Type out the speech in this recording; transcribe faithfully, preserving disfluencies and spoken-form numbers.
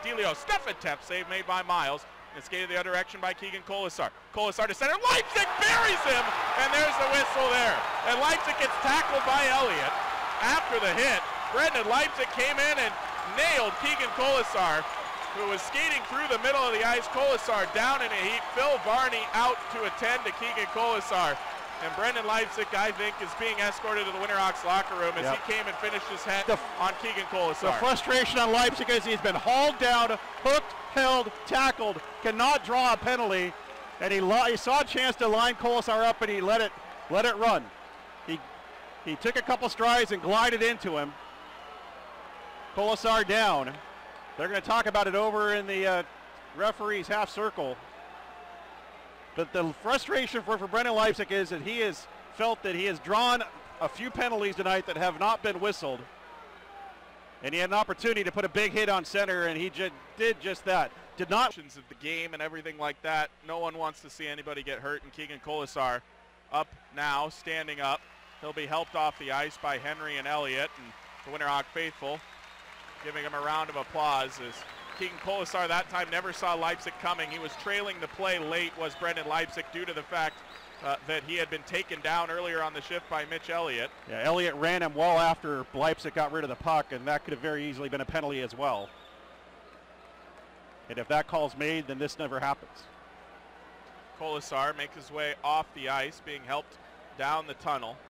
Delio, Steffentep, save made by Miles. And skated the other direction by Keegan Colasar. Colasar to center, Leipzig buries him, and there's the whistle there. And Leipzig gets tackled by Elliott after the hit. Brendan Leipzig came in and nailed Keegan Colasar, who was skating through the middle of the ice. Colasar down in a heap. Phil Varney out to attend to Keegan Colasar. And Brendan Leipzig, I think, is being escorted to the Winterhawks locker room as yep. he came and finished his head the, on Keegan Colasar. The frustration on Leipzig is he's been hauled down, hooked, held, tackled, cannot draw a penalty, and he, he saw a chance to line Colasar up, and he let it let it run. He he took a couple strides and glided into him. Colasar down. They're going to talk about it over in the uh, referee's half circle. But the frustration for, for Brendan Leipzig is that he has felt that he has drawn a few penalties tonight that have not been whistled. And he had an opportunity to put a big hit on center, and he just did just that. Did not. Of the game and everything like that. No one wants to see anybody get hurt, and Keegan Colasar up now, standing up. He'll be helped off the ice by Henry and Elliott, and the Winterhawk faithful giving him a round of applause as Keegan Colasar that time never saw Leipzig coming. He was trailing the play late, was Brendan Leipzig, due to the fact uh, that he had been taken down earlier on the shift by Mitch Elliott. Yeah, Elliott ran him well after Leipzig got rid of the puck, and that could have very easily been a penalty as well. And if that call's made, then this never happens. Colasar makes his way off the ice, being helped down the tunnel.